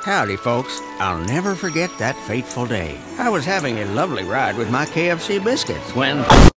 Howdy, folks. I'll never forget that fateful day. I was having a lovely ride with my KFC biscuits when...